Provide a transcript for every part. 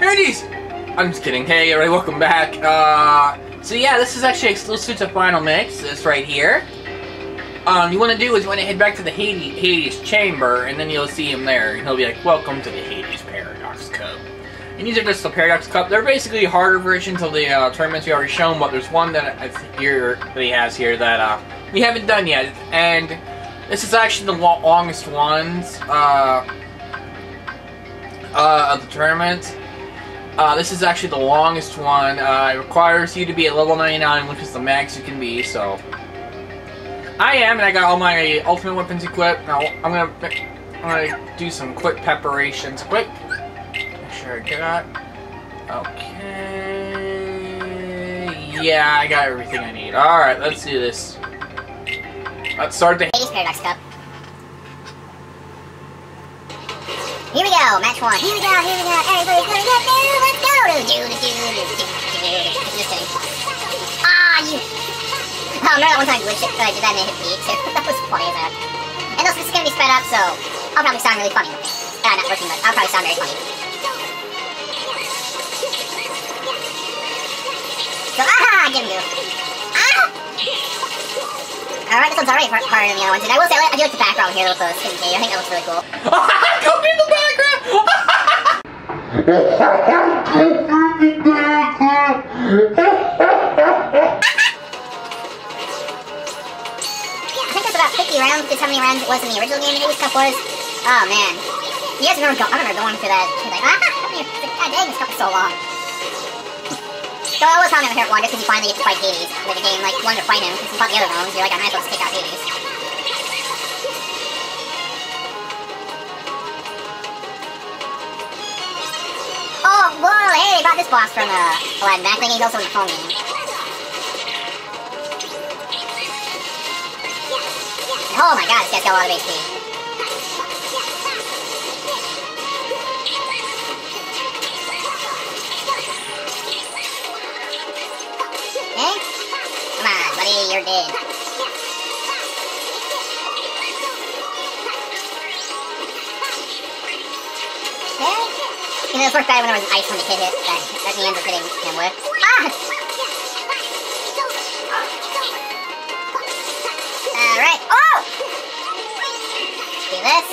Hades! I'm just kidding. Hey, everybody, welcome back. So yeah, this is actually exclusive to Final Mix. This right here. You want to do is you want to head back to the Hades chamber, and then you'll see him there. And he'll be like, "Welcome to the Hades Paradox Cup." And these are just the Paradox Cup. They're basically harder versions of the tournaments we already shown, but there's one that he has here that we haven't done yet, and this is actually the longest ones of the tournament. This is actually the longest one. It requires you to be at level 99, which is the max you can be, so... I am, and I got all my ultimate weapons equipped. Now, I'm gonna do some quick preparations. Quick! Make sure I get that. Okay... Yeah, I got everything I need. Alright, let's do this. Let's start the Hades Paradox Cup. Here we go, match one. Here we go, everybody's gonna get there, let's go! Just kidding. Ah, you... Oh, remember that one time I did that and it hit me too? That was funny as that. And also, this is gonna be sped up, so I'll probably sound really funny. Not working, but I'll probably sound very funny. So, get him, dude. Alright, this one's already harder than the other ones, and I will say, I do like the background here with the spinning cage. I think that looks really cool. Go in the background! I think that's about 50 rounds, because how many rounds it was in the original game Hades Cup was. Oh, man. You guys remember, I remember going through that, like, god dang, this cup is so long. So that was probably my favorite one, just because you finally get to fight Hades with the game, like, you wanted to fight him, because you fought the other ones, you're like, I might as well just take out Hades. Oh, whoa, hey, they brought this boss from, Aladdin back, I think he's also in the phone game. Oh my god, this guy's got a lot of HP. Okay? Come on, buddy, you're dead. Okay? You know, it's worked better when there was ice when the kid hit, that he ends up hitting him with. Ah! Alright, oh! Do this.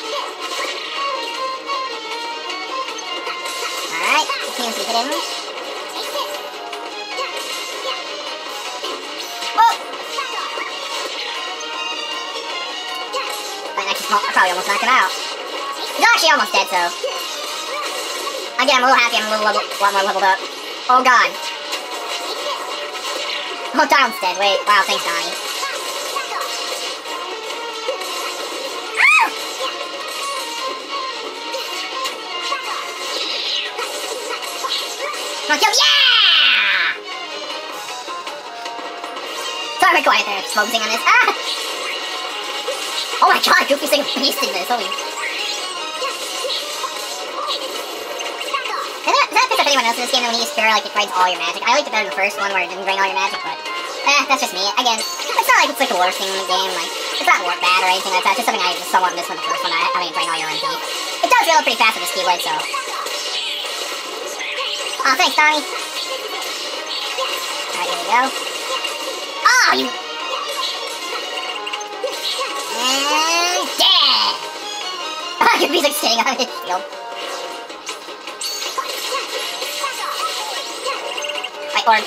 Alright, continuously hit him. I probably almost knocked him out. He's actually almost dead, so... Again, I'm a little happy I'm a lot more leveled up. Oh god. Oh, Donald's dead. Wait, wow, thanks, Donnie. Come on, kill! Yeah! Sorry, we're quiet there, just focusing on this. Ah! Oh my god, Goofy's like a beast in this, holy... Does that piss off anyone else in this game when you use Cure, like, it drains all your magic? I liked it better than the first one where it didn't drain all your magic, but... that's just me. Again, it's not like it's like the worst thing in the game, like, it's not bad or anything like that, it's just something I just somewhat missed from the first one, having it drain all your MP. It does reload pretty fast with this Keyblade, so... Aw, thanks, Donnie. Alright, here we go. Oh, you... And dead! Goofy's like sitting on his shield. White orb.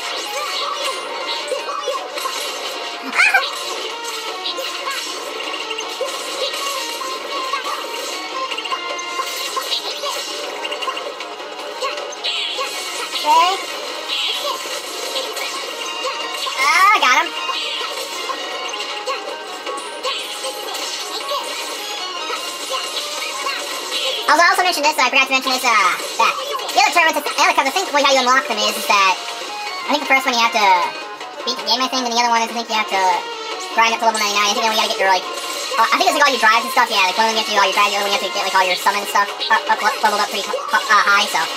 Okay. Got him. I also mentioned this, I forgot to mention this, that the other tournaments, the other cups, I think how you unlock them is that, I think the first one you have to beat the game, I think, and the other one is I think you have to grind up to level 99, I think then we gotta get your, like, I think it's like all your drives and stuff, yeah, like one of them you have to do all your drives, the other one you have to get, like, all your summon stuff leveled up pretty high, so.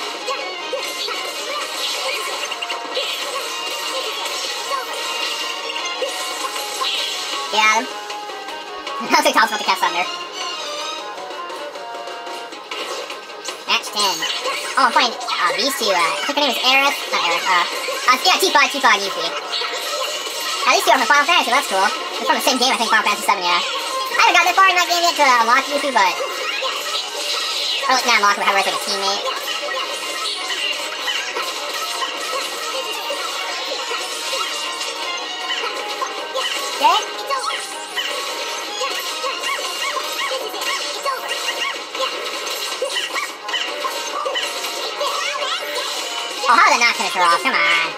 Got him. I'll say Tom's about to cast Thunder. Match 10. Oh, I'm playing these two. I think her name is Aerith. Not Aerith. Yeah, Tifa and Yuffie. At least two are from Final Fantasy. That's cool. They're from the same game, I think. Final Fantasy 7. Yeah. I haven't got that far in that game yet to unlock Yuffie, but or not unlock, but have her as like a teammate. Okay. Oh, how did I not finish her off? Come on.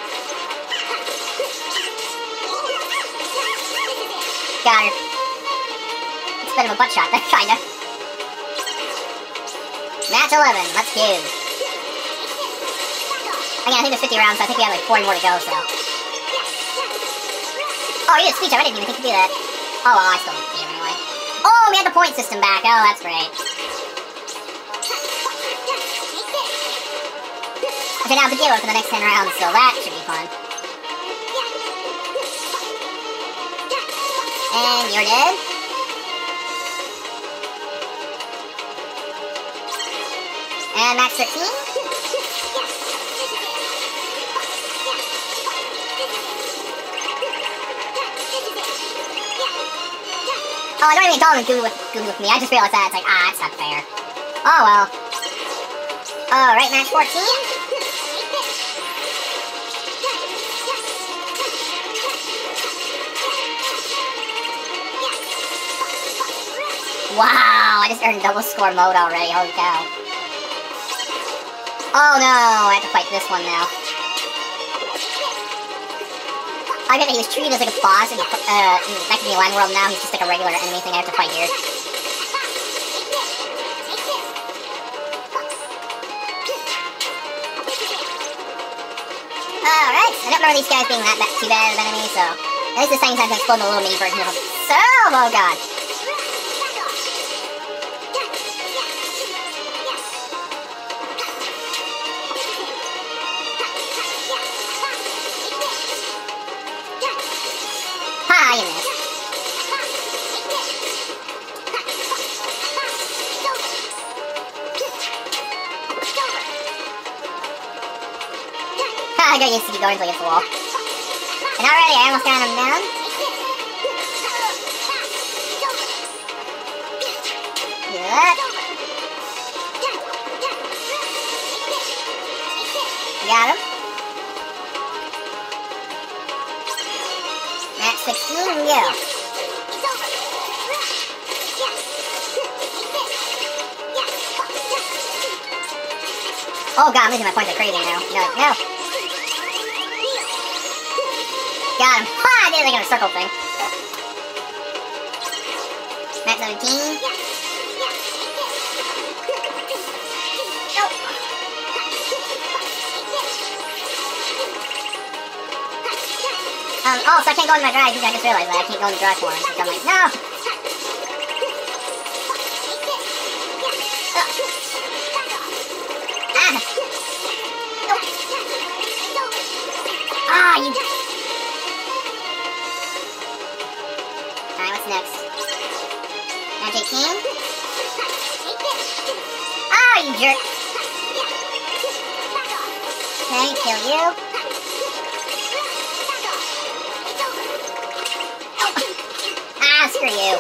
Got her. It's a bit of a butt shot there, kinda. Match 11, let's go. Again, I think there's 50 rounds, so I think we have like 40 more to go, so. Oh, you did a speech, I didn't even think to do that. Oh, well, I still didn't do it anyway. Oh, we had the point system back. Oh, that's great. Okay, now Pajero for the next 10 rounds, so that should be fun. And you're dead. And match 13. Oh, I don't even call him Google with me. I just realized that. It's like, it's not fair. Oh, well. Alright, match 14. Wow, I just earned double score mode already. Holy cow. Oh no, I have to fight this one now. I bet that he was treated as like a boss in back in the Land World. Now he's just like a regular enemy thing I have to fight here. Alright, I don't remember these guys being that too bad of enemies, so at least this time he's not going to explode in a little mini version of him. So, oh god. I got used to going against the wall. And already I almost got him down. Do that. Got him. Match 16 and go. Oh god, I'm losing my points like crazy now. No. Got him. Ha! I did like a circle thing. Match 17. Nope. Oh, so I can't go in my drive. I just realized that. I can't go in the drive for him. So I'm like, no! You... Alright, what's next? Match 18? You jerk! Okay, kill you. Screw you.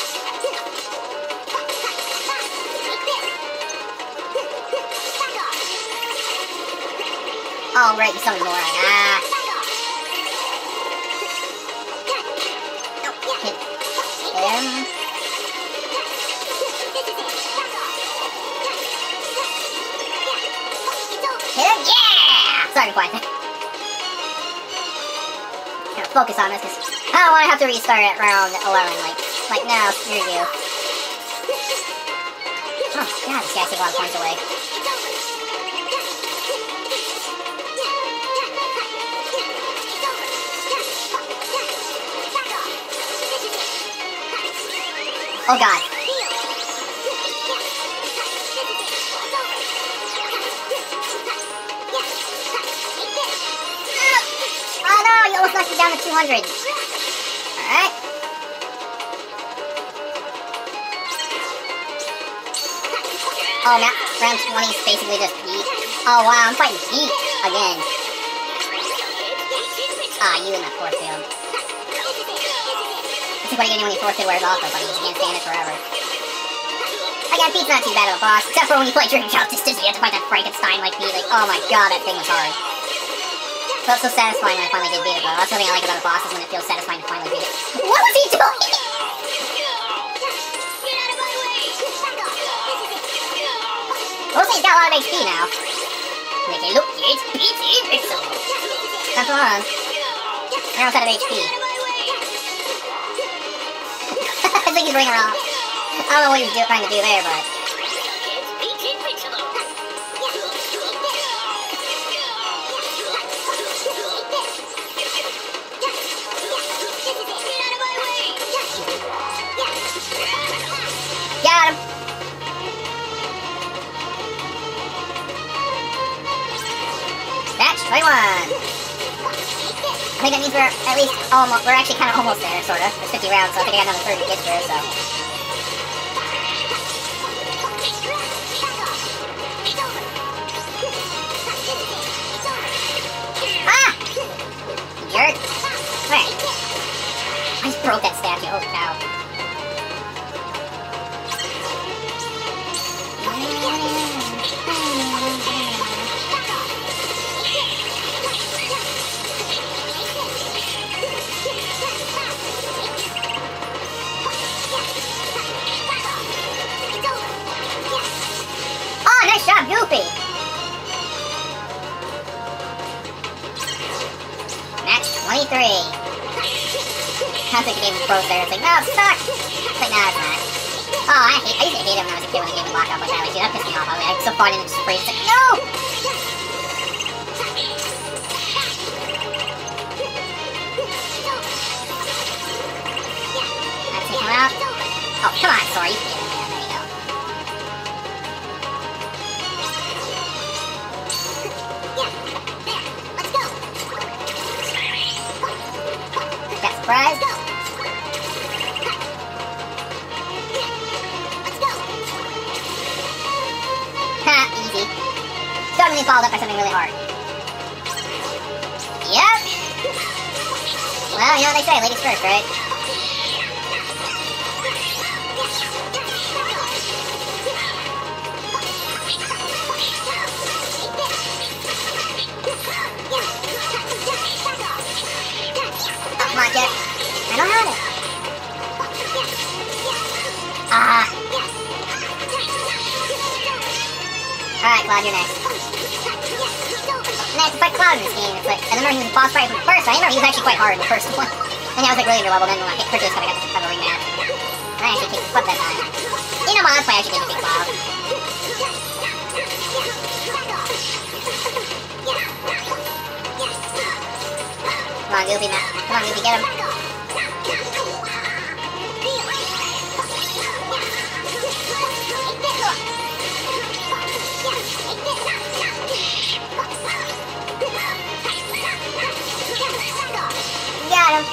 Oh, right, something more. Yeah! Sorry, quiet. Gotta focus on this because I don't want to have to restart at round 11. Like no, screw you. Oh god, this guy's taking a lot of points away. Oh god. Oh no, you almost knocked me down to 200. Alright. Oh, now round 20 is basically just beat. Oh wow, I'm fighting heat again. Ah, you in that force field. This is what you're gonna do when your force field wears off though, buddy. You can't stand it forever. Again, Pete's not too bad of a boss, except for when you play Dream Justice, you have to fight that Frankenstein-like Pete. Like, oh my god, that thing was hard. Felt so satisfying when I finally did beat it, though. That's something I like about a boss, is when it feels satisfying to finally beat it. What was he doing? We'll see, he's got a lot of HP now. Make it look, it's PT Pixel. That's on. I almost out of HP. I think he's bringing her off. I don't know what he was trying to do there, but... Got him! Match 21! I think that means we're at least almost, we're actually kind of almost there, sort of. It's 50 rounds, so I think I got another 30 to get through, so... Ah! Jerk! Alright. I just broke that statue, holy cow. Oh, nice job, Goofy! Match 23. I think the game was froze there. It's like, no, it sucks! It's like, no, it's not. Oh, I used to hate him when I was a kid when the game would lock up like that. Like, dude, that pissed me off. I was so far in and just freeze. It's like, no! Let's see, come out. Oh, come on, Sora, you can get in there. There you go. Got surprise. Ha, easy. Suddenly followed up by something really hard. Yep. Well, you know what they say, ladies first, right? Oh, come on, Jet. I don't have it. Ah. Alright, Cloud, you're next. And I have to fight Cloud in this game. It's like, I remember he was a boss fight from the first one. I remember he was actually quite hard in the first one. And I was like really under level, then when I hit Hercules, I got to have a rematch. And I actually kicked his butt that time. You know, my last play, I actually did defeat Cloud. Come on, Goofy, man. Come on, Goofy, get him. Got him.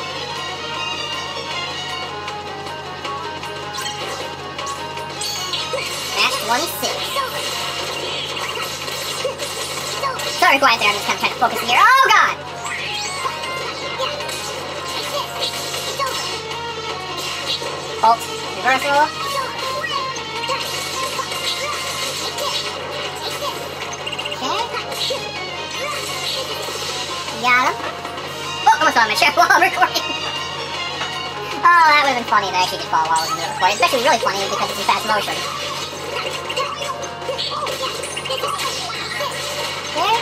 Match 26. Sorry, quiet there. I'm just kind of trying to focus here. Oh god! Ult. Reversal. Okay. Got him. Oh, almost on my chair while I'm recording. Oh, that would have been funny to actually just fall while I was recording. It's actually really funny because it's in fast motion. Okay.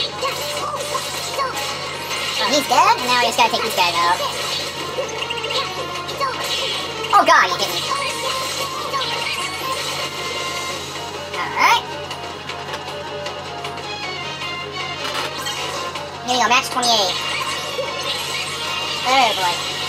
Oh, he's dead, and now we just gotta take these guys out. Oh god, you hit me. Alright. Here you go, match 28. Oh boy.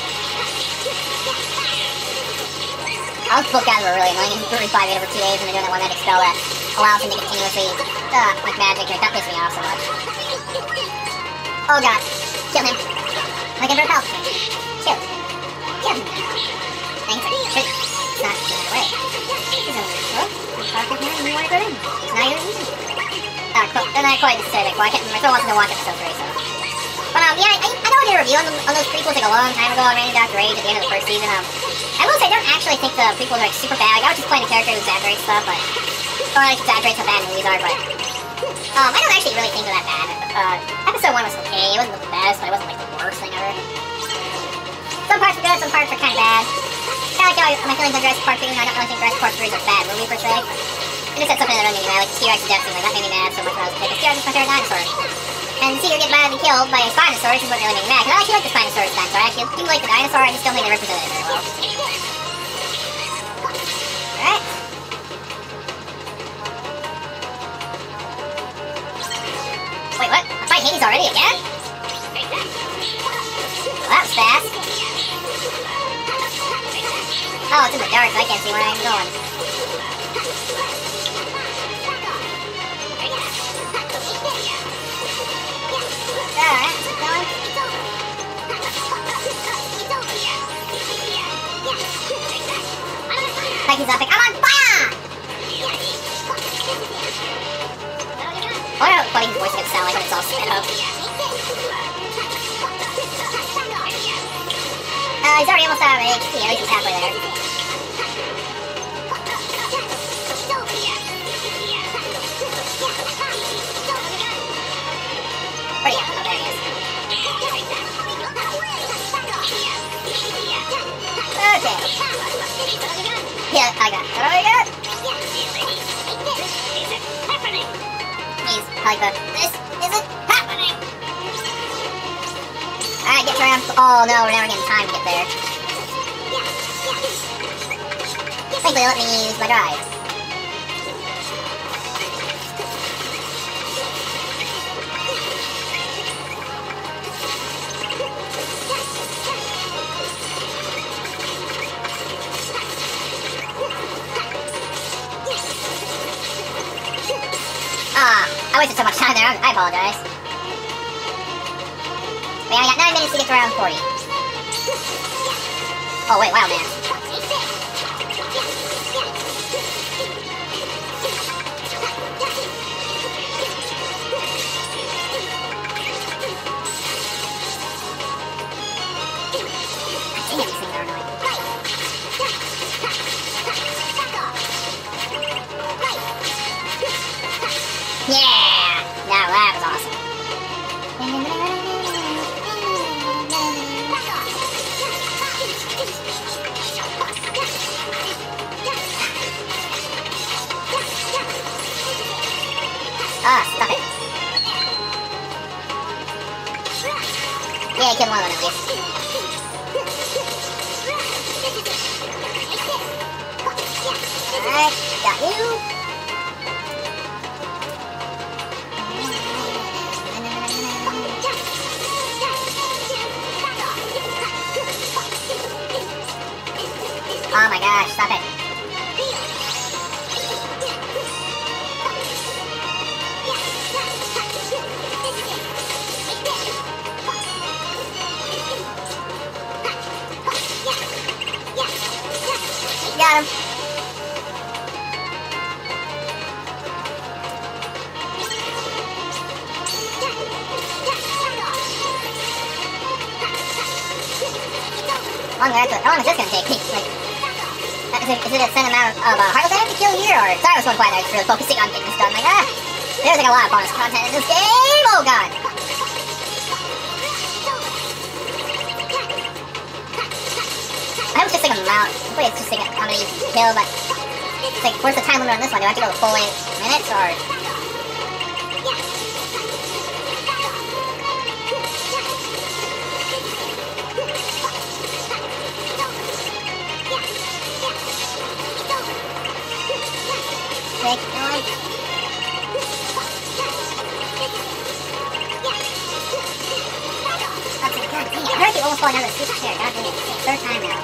I was booked out of a really annoying 35 over 2 days, and they're doing that one magic spell that allows him to continuously, like magic, that pissed me off so much. Oh god. Kill him. Like a bird health. Kill. Kill him. Thanks for shoot. It's not getting away. He's over there. Look. He's parked up here and you want to go in. Now you're easy. they're not quite necessarily that cool. I still wanted to watch episode 3, so. But, yeah, I know I did a review on those prequels, like, a long time ago on Randy Dr. Rage at the end of the first season. I will say, I don't actually think the prequels are, like, super bad. Like, I was just playing a character who exaggerates stuff, but... Or, like, exaggerates how bad movies are, but... I don't actually really think they're that bad. Episode 1 was okay. It wasn't the best, but it wasn't, like, the worst thing ever. Some parts were good, some parts were kind of bad. Kind of like how my feelings on Jurassic Park 2, I don't really think Jurassic Park 3 is a bad movie, per se. I just said something that made me mad, like T-Rex death scene, like, that made me mad so much when I was a kid. T-Rex is my favorite dinosaur. And to see her get badly killed by a Spinosaurus is what really made me mad, because I actually like the Spinosaurus dinosaur. I actually do like the dinosaur, I just don't think they represented it very well. Alright. Wait, what? I fight Hades already again? Well, that was fast. Oh, it's in the dark, so I can't see where I'm going. Alright, keep going. Like he's epic. I'm on fire! I wonder how funny his voice is gonna sound like when it's all sped up. He's already almost out of HP, at least he's halfway there. Where'd he go? Oh, there he is. Okay. Yeah, I got it. What do I got? He's like the, this isn't happening! Alright, get around. Oh no, we're never getting time to get there. Thankfully, they let me use my drive. I wasted so much time there, I apologize. Wait, I got 9 minutes to get to round 40. Oh wait, Wild Man. Dang it, these things are annoying. Yeah! Now that was awesome. Stop it. Yeah, I killed one of them at least. Alright, got you. Oh my gosh, stop it. Got him. How long is this gonna take me? Like, is it a set amount of heart damage to kill here, or sorry, I was going quiet. I was really focusing on getting this done. Like, there's like a lot of bonus content in this game. Oh god. I hope it's just like a amount. Hopefully it's just like how many you can kill, but it's like, where's the time limit on this one? Do I have to go the full 8 minutes, or? Take on. Okay, god dang it. I heard you almost falling out of the stupid chair. God dang it. Third time now.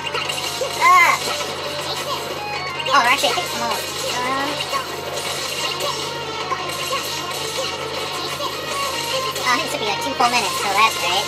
Oh, actually, I think it's almost. I think it should be like 2 full minutes, so that's great.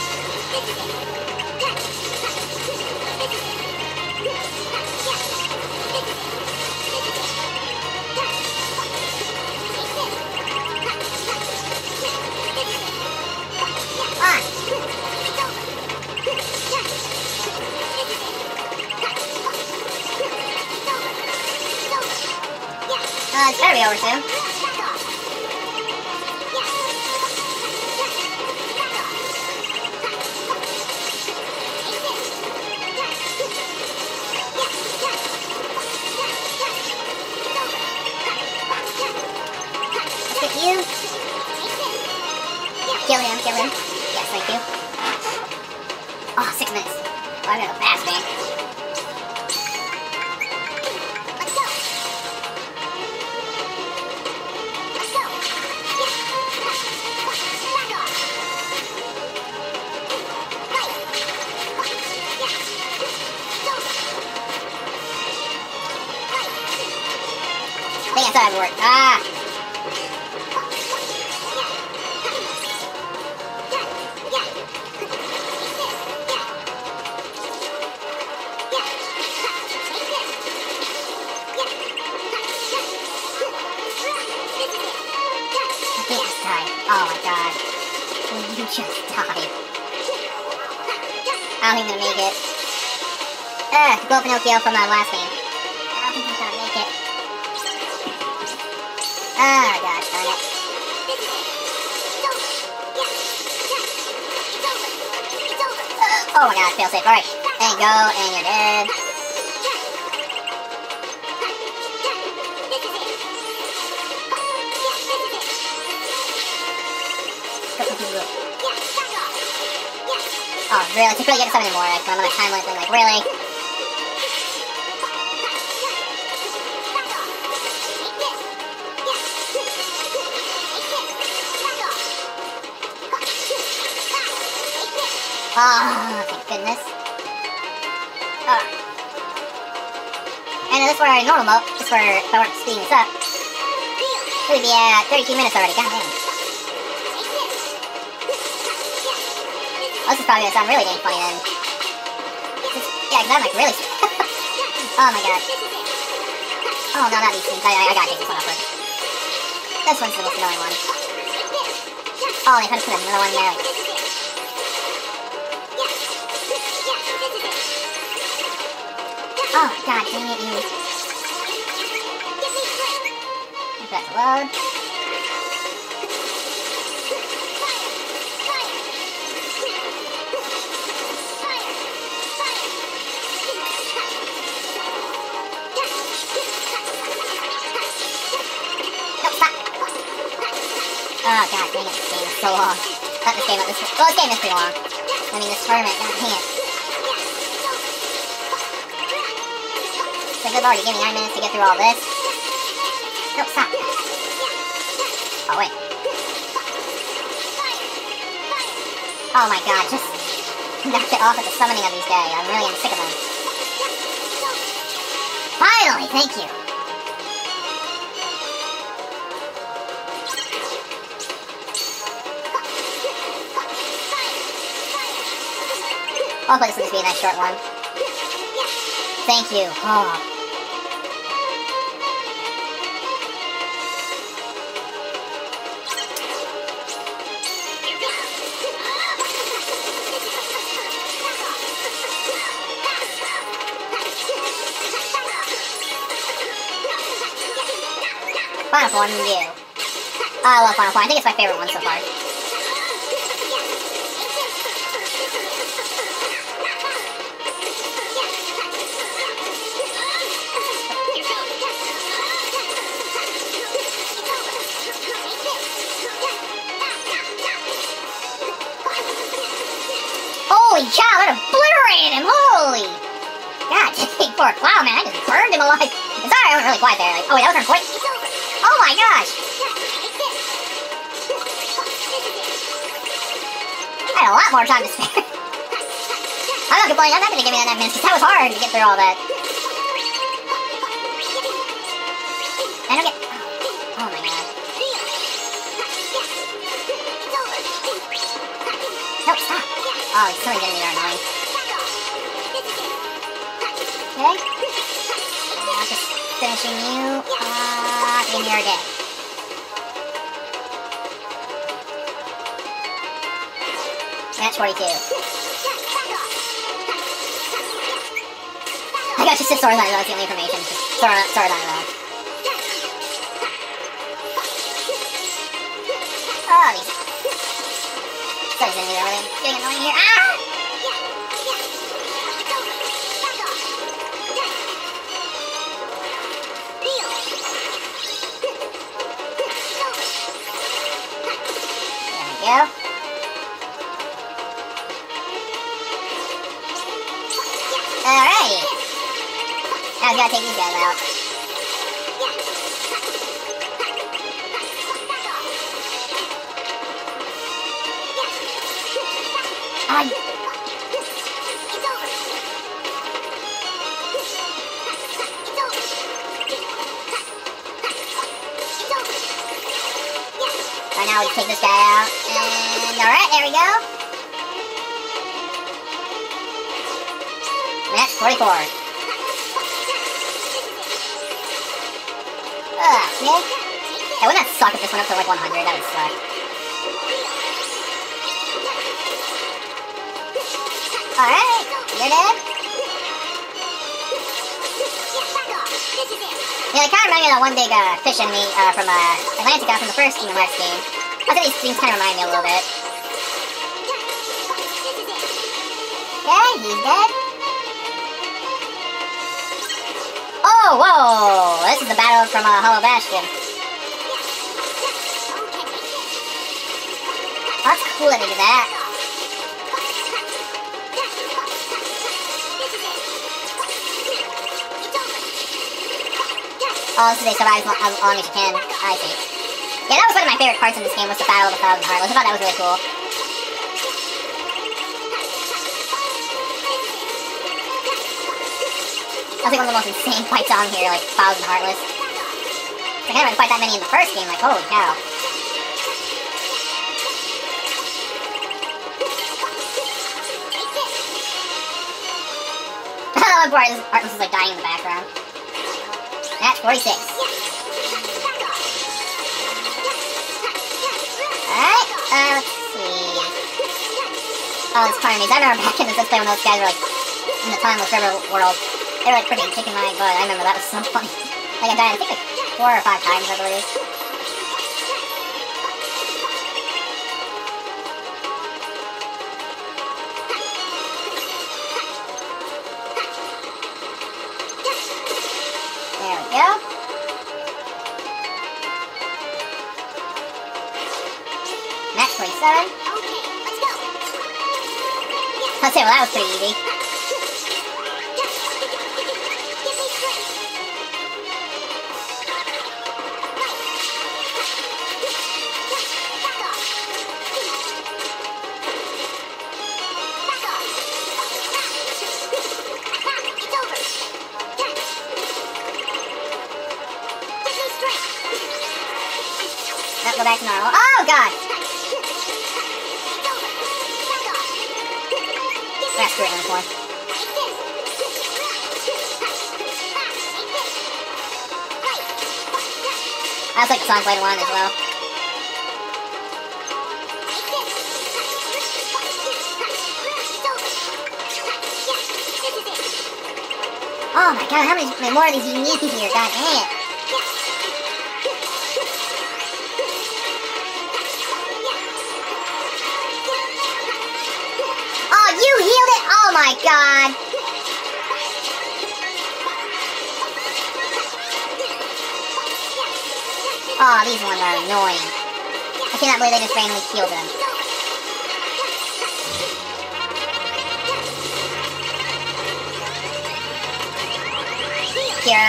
It's gotta be over soon. Let's get you. Kill him, kill him. Yes, thank you. Oh, 6 minutes. Oh, I'm gonna go fast, man. I think I thought it would work. Ah! I think I just died. Oh my god. You just died. I don't think I'm gonna make it. Go Pinocchio from my last game. I don't think I'm gonna make it. Oh gosh, darn it. Oh my god, fail safe. Alright. There you go, and you're dead. Oh, really? It's really get to 7 anymore. Like, I'm on a time limit thing. Like, really? Oh, thank goodness. And this for our normal mode, just for if I weren't speeding this up, it would be at 32 minutes already. God damn. Oh, this is probably gonna sound really dang funny then. Yeah, because I'm like really. Oh my god. Oh no, not these things. I gotta take this one off first. This one's the most annoying one. Oh, they tried to put another one there. Oh, god dang it, you. Wait for that to load. No, stop! Oh, god dang it, this game is so long. Not this game, but this game is pretty long. I mean, this tournament, god dang it. It's like they've already given me 9 minutes to get through all this. No, stop. Oh, wait. Oh my god, just knock it off at the summoning of these guys. I'm really sick of them. Finally, thank you. Hopefully this will just be a nice short one. Thank you. Oh. Final Form, you. I love Final Form. I think it's my favorite one so far. Holy cow, that obliterated him! Holy! God dang, poor Cloud, man, I just burned him alive. I'm sorry, I went really quiet there. Like, oh wait, that was quick. Oh my gosh! I had a lot more time to spare. I'm not complaining, I'm happy to give me that 9 minutes, because that was hard to get through all that. I don't get... Oh my god. No, stop! Oh, he's killing enemies are annoying. Okay. Just finishing you off, and you're dead. Match 42. I got just a sword line, that's the only information. Just sword line though. Oh, these... Sorry, getting annoying here. Ah! There we go. Alrighty. Now we gotta take these guys out. Alright, now we take this guy out. And alright, there we go. Match 44. Ugh, yeah. Hey, wouldn't that suck if this went up to like 100? That would suck. Alright, you're dead. Yeah, I kind of remind me of that one big fish enemy from Atlantica from the first Kingdom Hearts game. I'd say these things kind of remind me a little bit. Okay, he's dead. Oh, whoa! This is the battle from Hollow Bastion. Oh, that's cool that they did that. Oh, so they survive as long as you can. I see. Yeah, that was one of my favorite parts in this game, was the Battle of the Thousand Heartless. I thought that was really cool. That was like one of the most insane fights on here, like Thousand Heartless. I can't even fight that many in the first game, like holy cow. I love Heartless is like dying in the background. Match 46. Alright, let's see. Oh, it's Carnage. I remember back in the Let's Play when those guys were like in the Timeless River world. They were like freaking kicking my butt. I remember that was so funny. Like I died, I think like 4 or 5 times, I believe. There we go. Match 47. Okay, let's go. I'll say, well, that was pretty easy. Go back to normal. Oh, God! That's screw it in this one. I also like the Sonic Blade one as well. Oh my God, how many more of these do you need here? God dang it. You healed it? Oh my God. Oh, these ones are annoying. I cannot believe they just randomly healed them. Kira.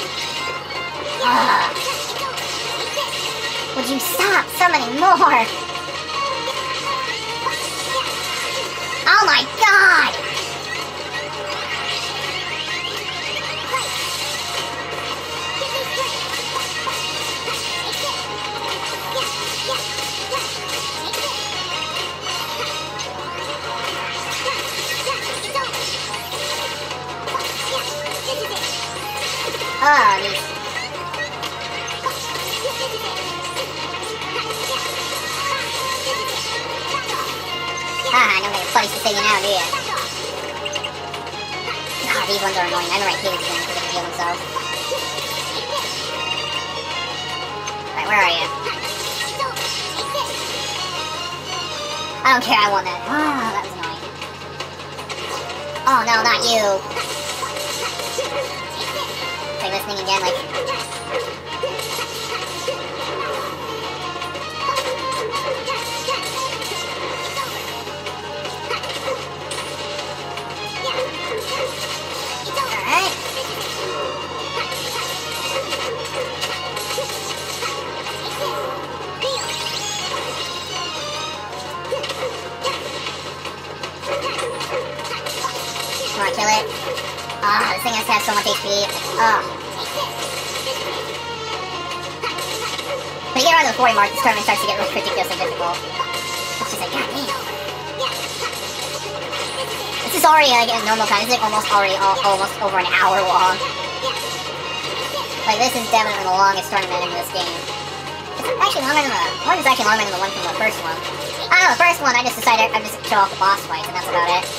Would you stop? So many more. Oh my God! Oh, these. I don't get a place to say you now, do you? God, these ones are annoying. I know I hated these because they can heal themselves. Alright, where are you? I don't care, I want that. Ah, that was annoying. Oh no, not you. Like listening again, like... Alright. Come on, kill it. Ah, this thing has to have so much HP. Ah. When you get around the 40 mark, this tournament starts to get ridiculously difficult. It's just like, god damn. This is already like in normal time. This is like almost over an hour long. Like, this is definitely the longest tournament in this game. It's actually longer than it's actually longer than the one from the first one. I don't know, the first one I just decided I'd just show off the boss fights and that's about it.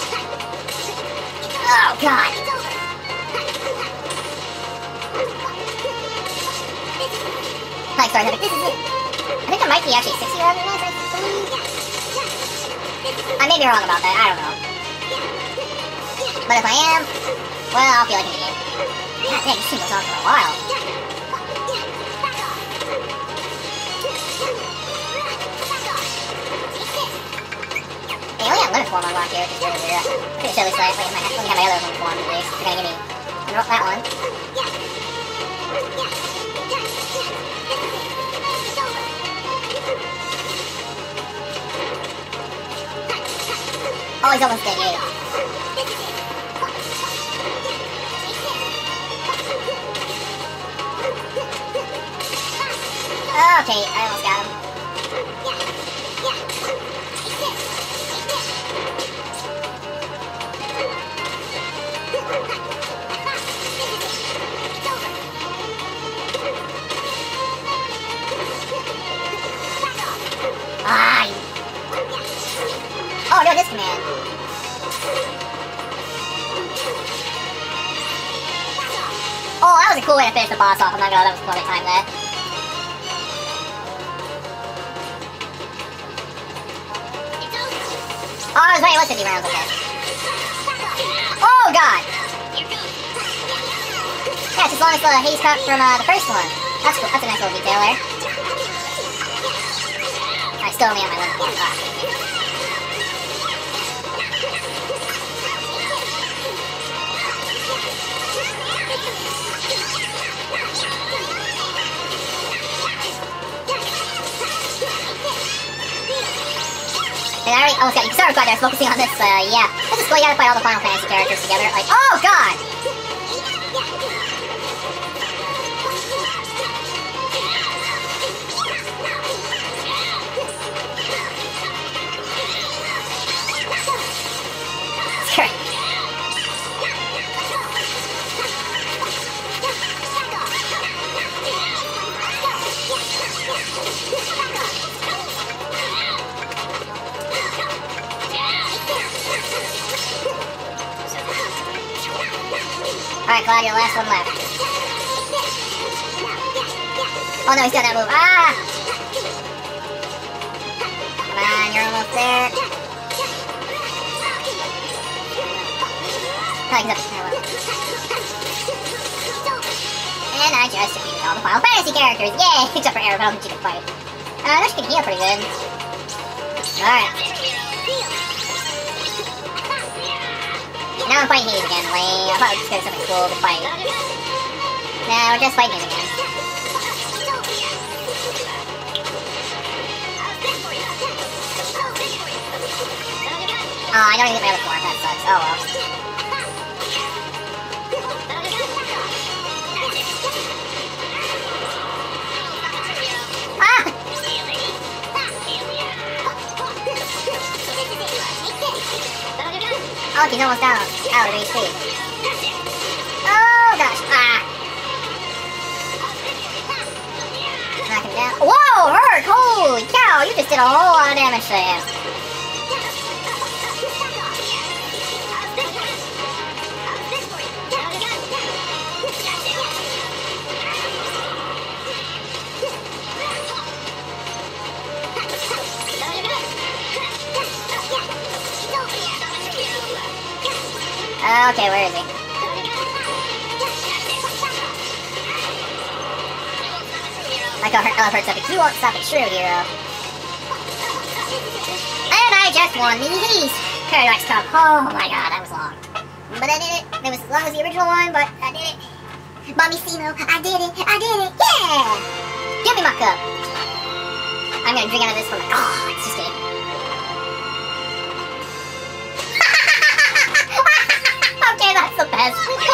Oh god! Like, sorry, this is it. I think there might be actually 60 rather than this, I believe. I may be wrong about that, I don't know. But if I am, well, I'll feel like an idiot. God dang, this thing goes on for a while. Hey, I only got limit form unlocked here, which is really weird. I'm pretty sure this like, let me have my other limit form at least. They're gonna give me that one. Oh, he's almost dead, yay. Okay, I almost got him. Ah! Oh, no, this command. Oh, that was a cool way to finish the boss off. I'm not gonna lie, that was a cool way to time that. Oh, I was right, it was 50 rounds, okay. Oh, god! Yeah, it's as long as the haze cut from the first one. That's cool, that's a nice little detail there. I still only have my limit form. And I already almost got you. Sorry, glad I was focusing on this, yeah. This is cool, you gotta fight all the Final Fantasy characters together. Like, oh god! Alright, Cloud, your last one left. Oh no, he's got that move. Ah! Come on, you're almost there. Oh, he's up there. And I just defeated all the Final Fantasy characters. Yay! Except for Arrow, but I don't think she can fight. She can heal pretty good. Alright. Now I'm fighting Hades again, lame. I thought it was just gonna be something cool to fight. Nah, we're just fighting him again. Oh, I don't even get my other form, that sucks. Oh well. Ah! Oh, he's almost down. Out of HP. Oh gosh. Ah. Knock him down. Whoa, hurt! Holy cow, you just did a whole lot of damage to him. Okay, where is he? Like I love her stuff. You won't stop it, true hero. And I just won the Hades Paradox Cup. Oh my god, that was long. But I did it. It was as long as the original one, but I did it. Mommy Simo, I did it. I did it. Yeah! Give me my cup. I'm gonna drink out of this for my... Oh, it's just kidding. Okay, that's the best.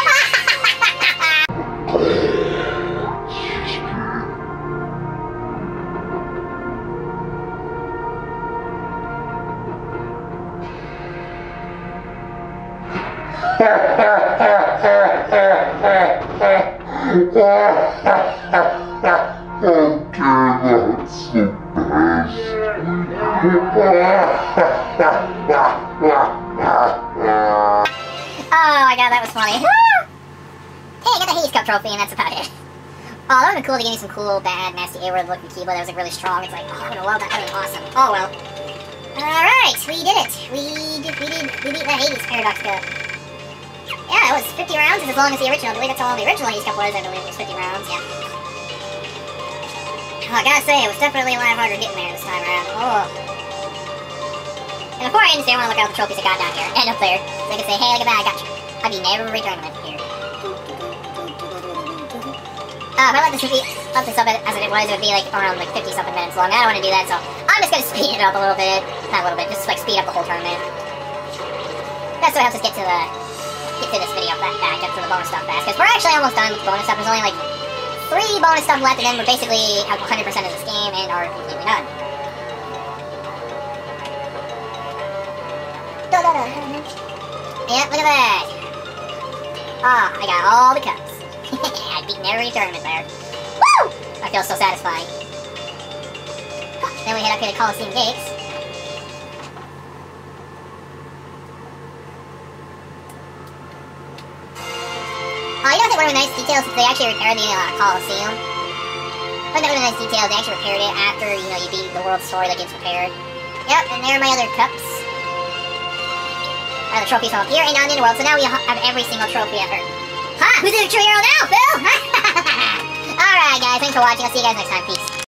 Oh my god, that was funny. Hey, I got the Hades Cup trophy and that's about it. Oh, that would've been cool to give me some cool, bad, nasty A-word looking keyboard that was like really strong. It's like, oh, I would've loved that. That would've been awesome. Oh well. Alright, we did it. We beat the Hades Paradox Cup. Yeah, it was 50 rounds, it's as long as the original. I believe that's how long the original Hades Cup was. I believe it was 50 rounds, yeah. Oh, I gotta say, it was definitely a lot harder getting there this time around. Oh. And before I end this, I want to look at all the trophies I got down here and up there. So I can say, hey, look at that, I got you. I'd be every tournament here. If I let this up as it was, it would be like around like 50-something minutes long. I don't want to do that, so I'm just going to speed it up a little bit. Not a little bit, just like speed up the whole tournament. That's what helps us get to this video back, get to the bonus stuff fast. Because we're actually almost done with the bonus stuff. There's only like 3 bonus stuff left, and then we're basically have 100% of this game and are completely done. Yeah, look at that. Ah, I got all the cups. I've beaten every tournament there. Woo! I feel so satisfied. Then we head up here to Coliseum Gates. Oh, you know what one of the nice details is they actually repaired the Coliseum. One of the nice details, they actually repaired it after, you know, you beat the world story, like it's repaired. Yep, and there are my other cups. The trophies from up here and down in the world, so now we have every single trophy ever. Huh? Who's the true hero now, Phil? Alright guys, thanks for watching. I'll see you guys next time. Peace.